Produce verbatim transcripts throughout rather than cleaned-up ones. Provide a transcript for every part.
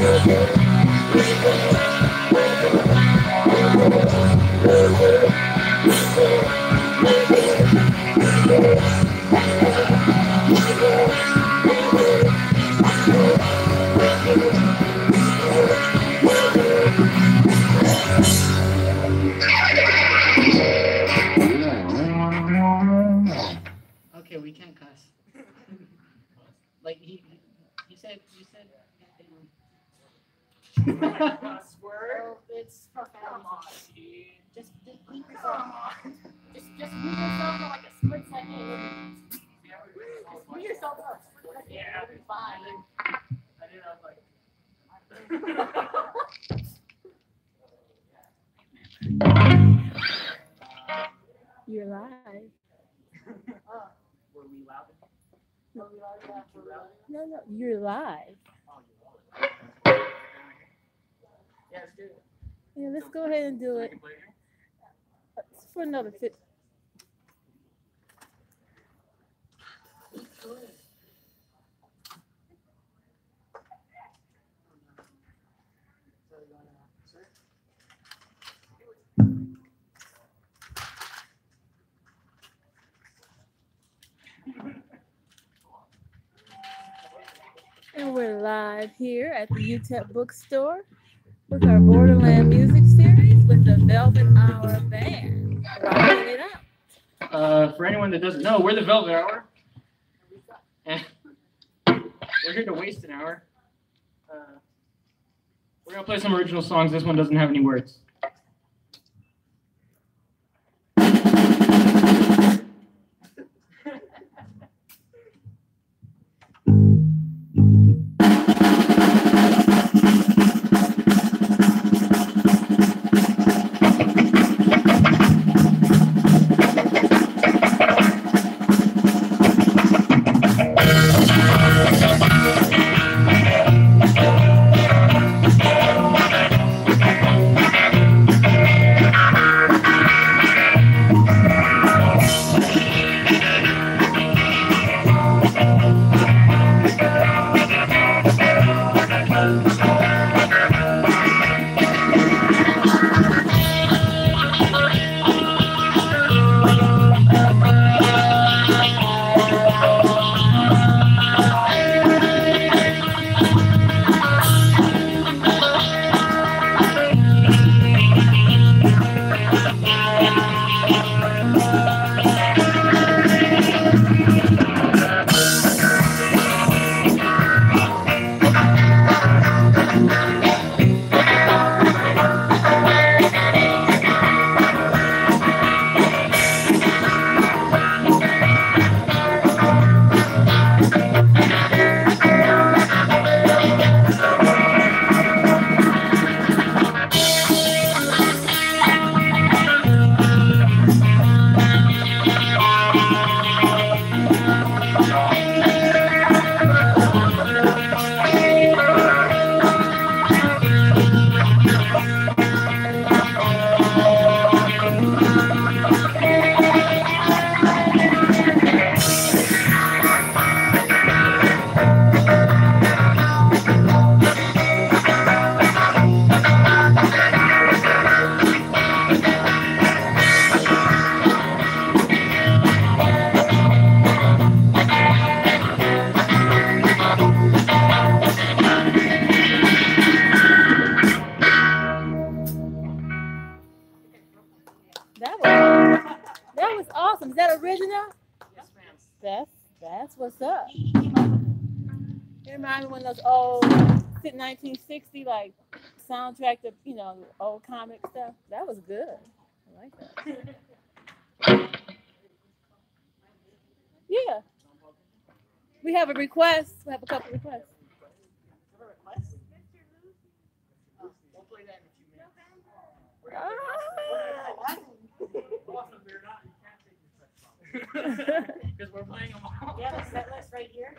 Okay, we can't cuss. Like he, you said, you said. Cuss word. It's come on, dude. Just, just mute yourself. Just, just mute yourself for like a split second. Just mute yourself for a split second. Yeah, it'll be fine. I did not like. You're live. Uh, were we loud? Were we loud? Yeah, were we loud? No, no, you're live. Oh, you're loud. Yeah, let's do it. Yeah, let's go ahead and do it. It's for another fit. And we're live here at the U T E P Bookstore with our Borderland music series with the Velvet Hour Band. Rocking it out. Uh, for anyone that doesn't know, we're the Velvet Hour. And we're here to waste an hour. Uh, we're going to play some original songs. This one doesn't have any words. What's up? It reminds me one of those old nineteen sixty like soundtrack to, you know, old comic stuff. That was good. I like that. Yeah. We have a request. We have a couple requests. We'll play that in a few minutes. Because we're playing them all. Yeah, the set list right here.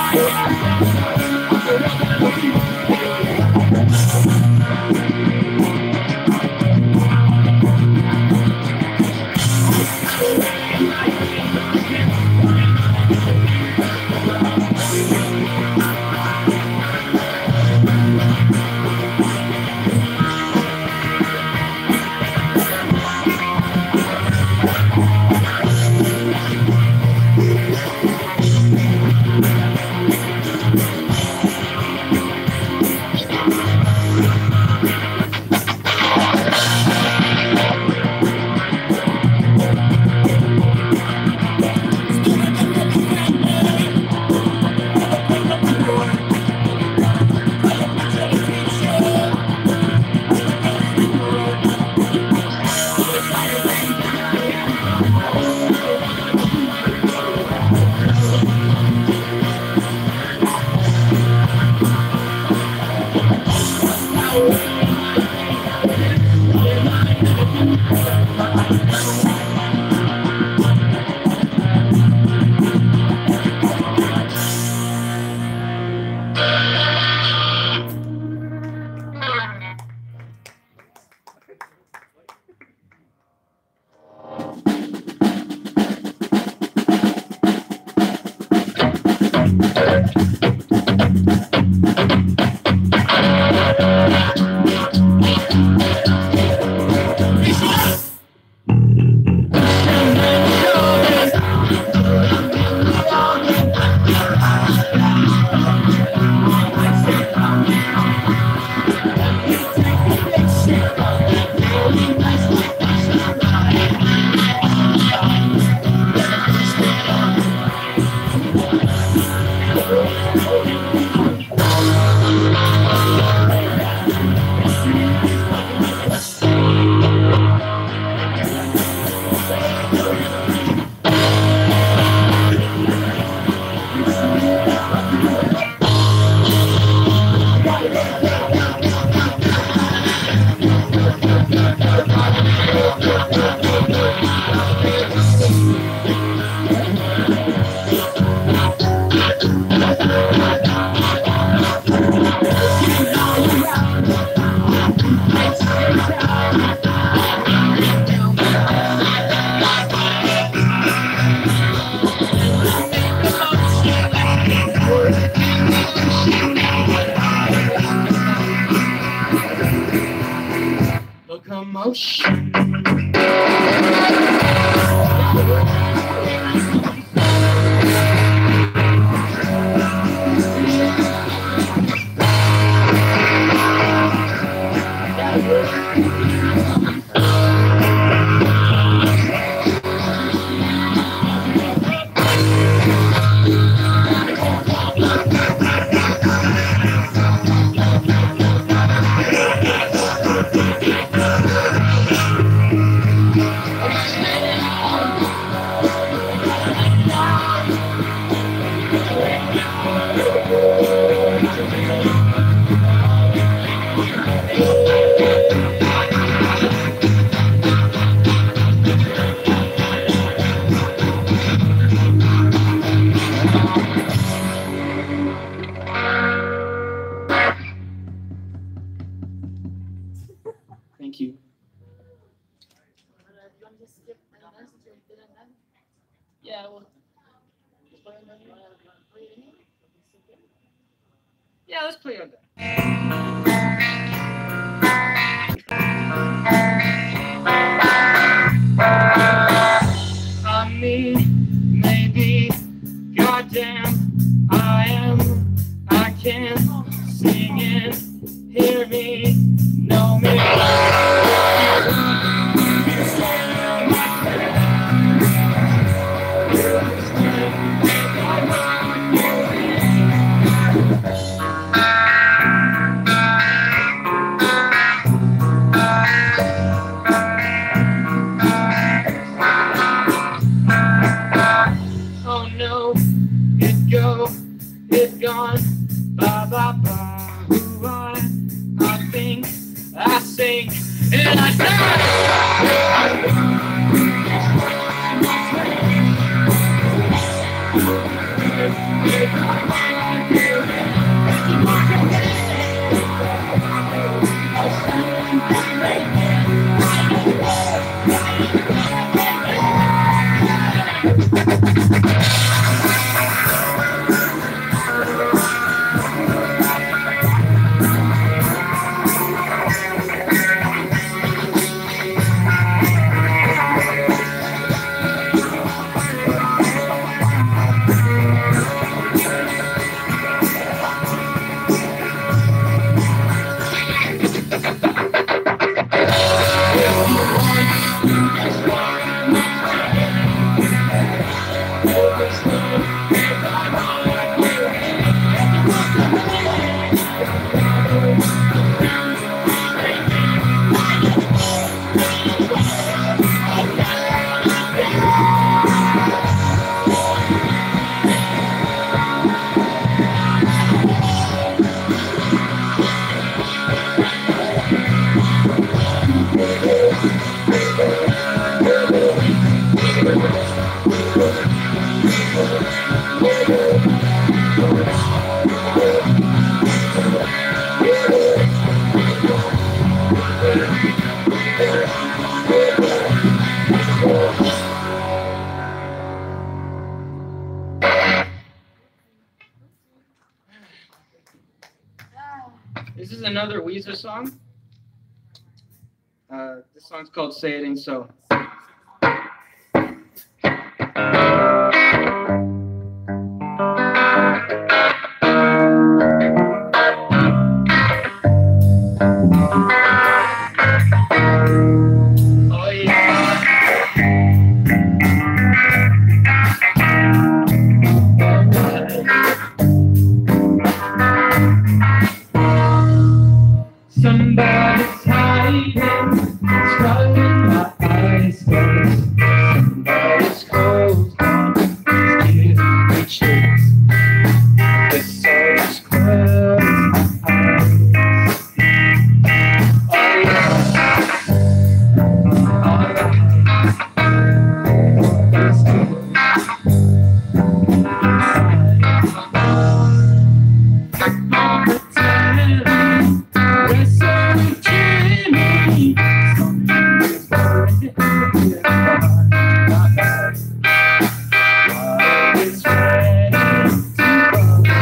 Locomotion. Thank you. Yeah, well, yeah, let's play on that. I mean, maybe, goddamn, I am, I can sing it, hear me, know me. Oh no, it go, it gone, bye bye bye. Who I, I think, I sing, and I die. This is another Weezer song. Uh, this song's called Say It Ain't So. Oh yeah. Somebody's hiding, struggling my eyes closed. Somebody's closed on getting riches. The soul's closed my eyes. Oh yeah. Alright. It's good. On the telly, we're so dreamy. Something is burning in my heart. Love is ready to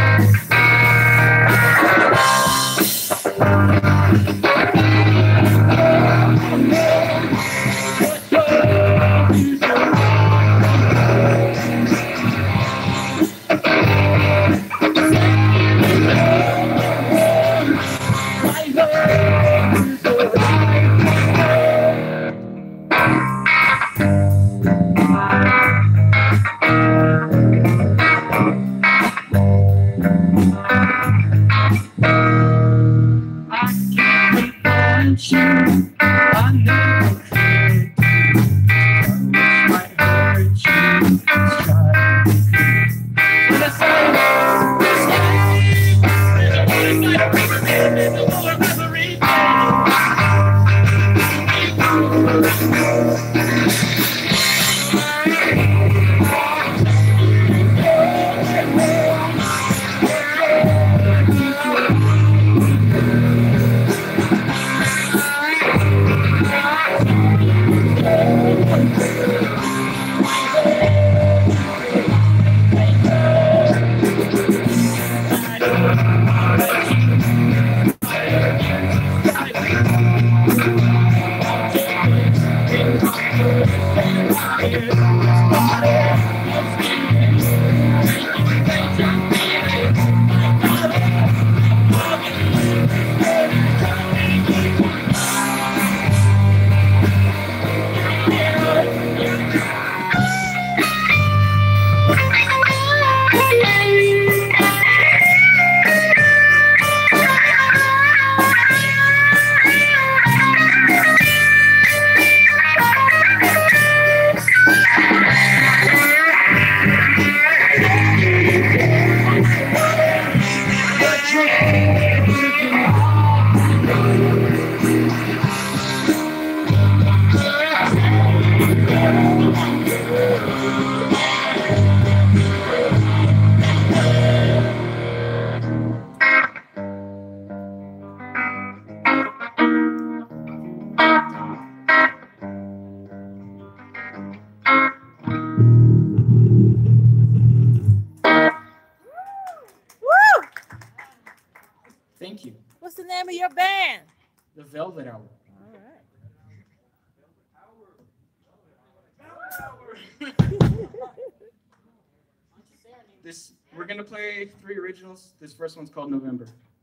I can't prevent you. I never could. I wish might hurt you. Let's try to be good. When I say this game, there's a one night of river man in the lower reverie. Thank you. What's the name of your band? The Velvet Hour. All right. This we're gonna play three originals. This first one's called November.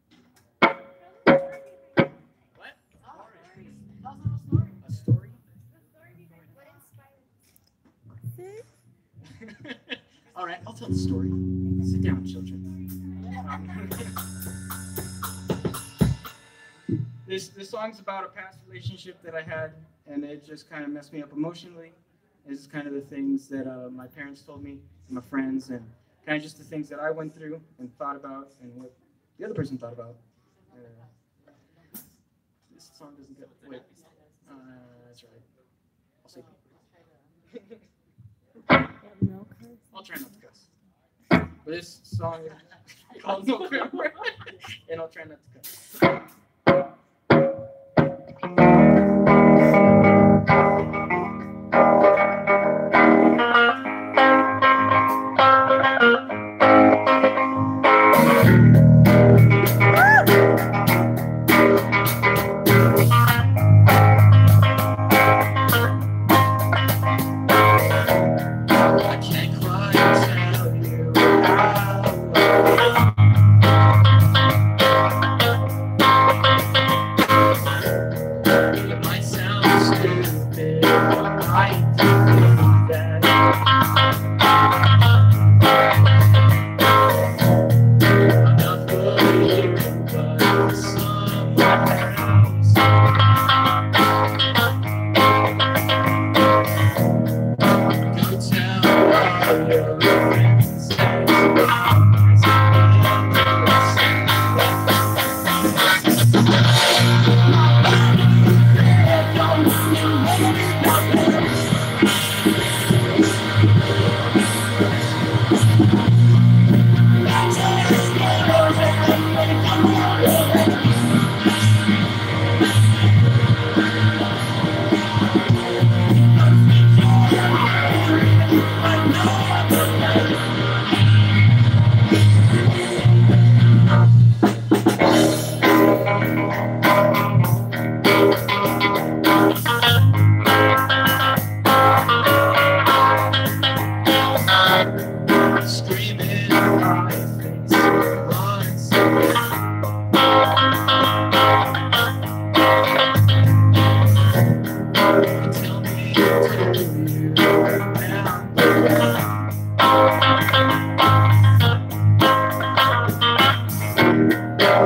What? A story? See? All right, I'll tell the story. Sit down, children. This this song's about a past relationship that I had, and it just kind of messed me up emotionally. This is kind of the things that uh, my parents told me, and my friends, and kind of just the things that I went through and thought about, and what the other person thought about. Uh, this song doesn't get wait. Uh, that's right. I'll say. No curse. I'll try not to cuss. But this song is called November, and I'll try not to cuss.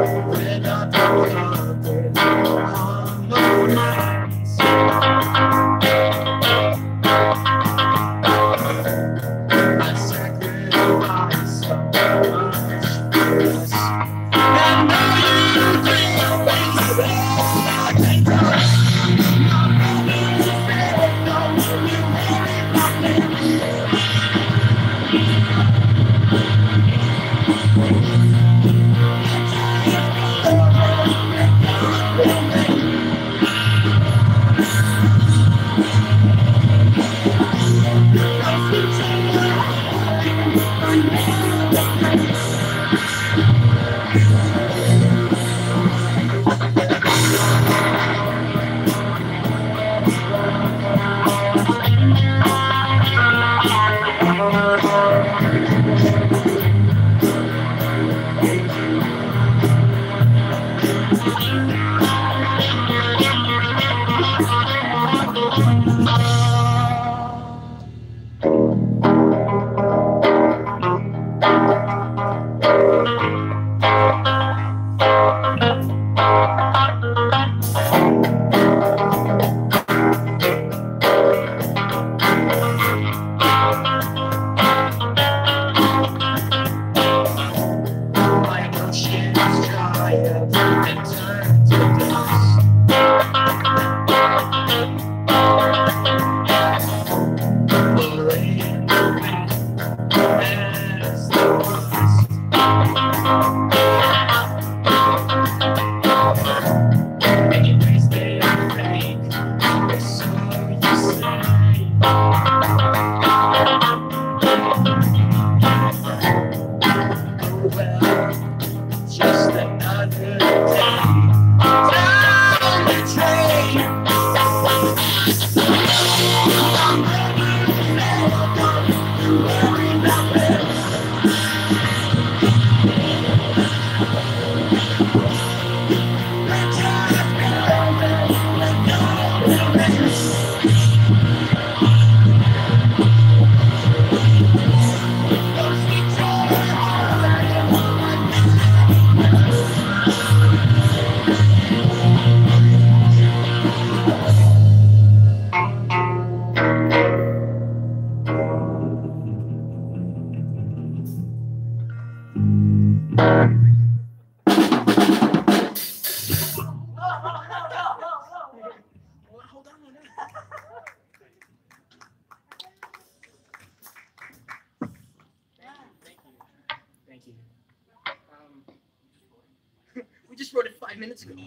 Just wrote it five minutes ago.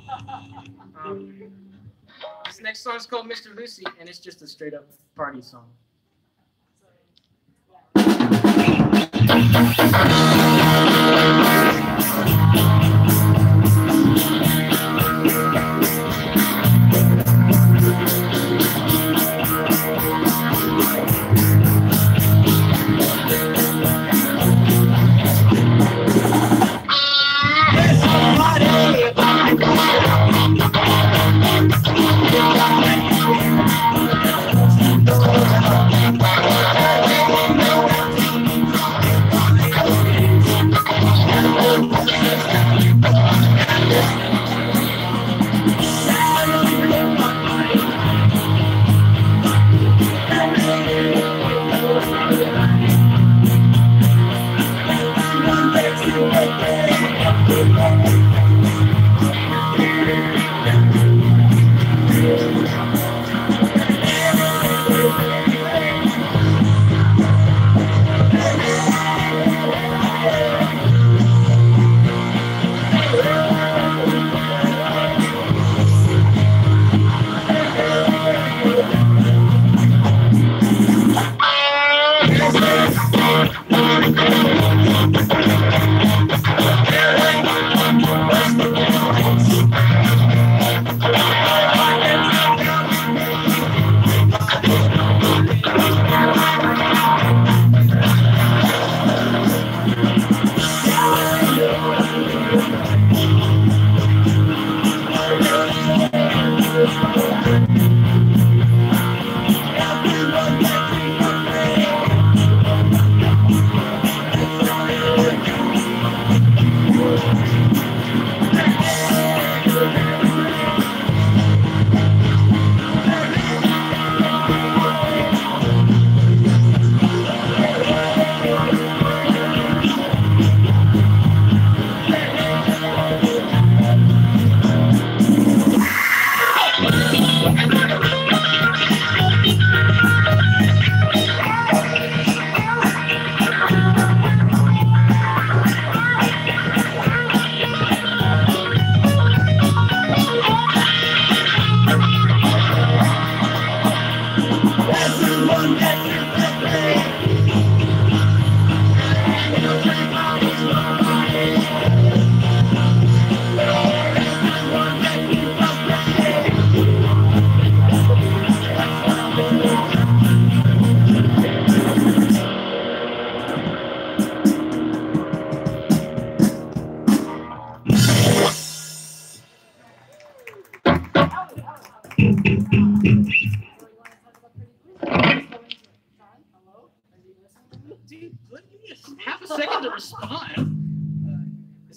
Um, this next song is called Mister Lucy, and it's just a straight up party song.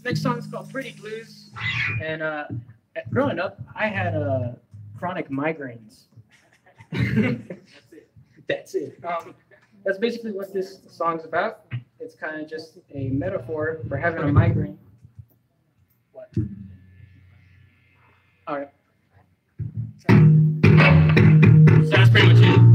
next song is called Pretty Blues. And uh, growing up, I had uh, chronic migraines. That's it. That's it. Um, that's basically what this song's about. It's kind of just a metaphor for having a migraine. What? All right. So that's pretty much it.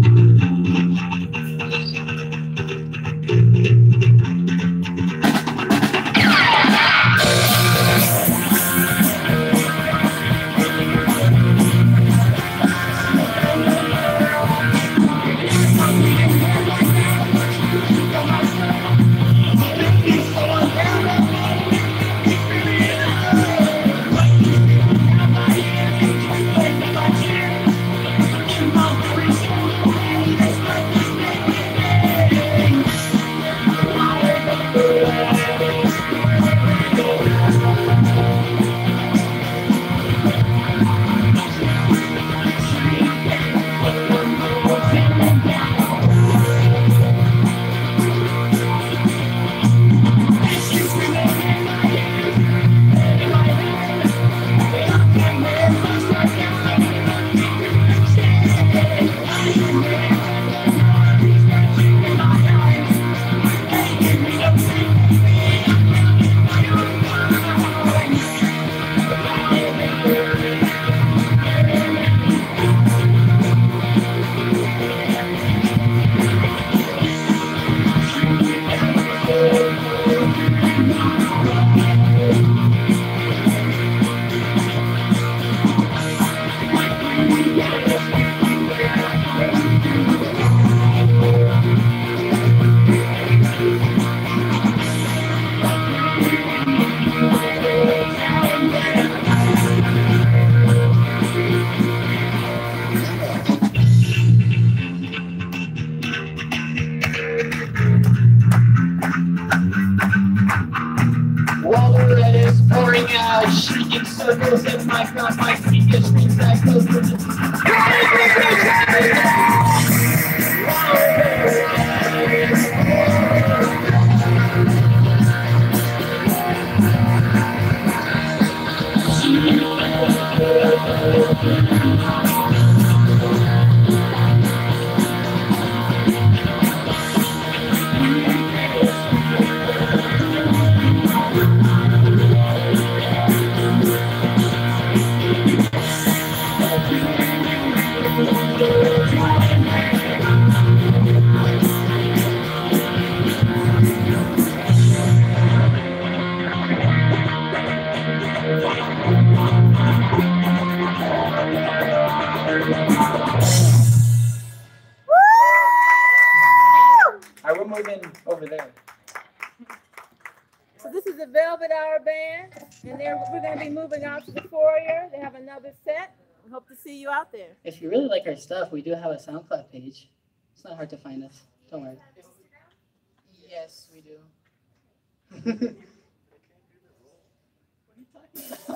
Water that is pouring out, shrieking circles in my mouth, my feet get screams that goes through the I will move in over there. So this is the Velvet Hour Band, and they're, we're going to be moving out to the foyer. They have another set. We hope to see you out there. If you really like our stuff, we do have a SoundCloud page. It's not hard to find us. Don't worry. Yes, we do. What are you talking about?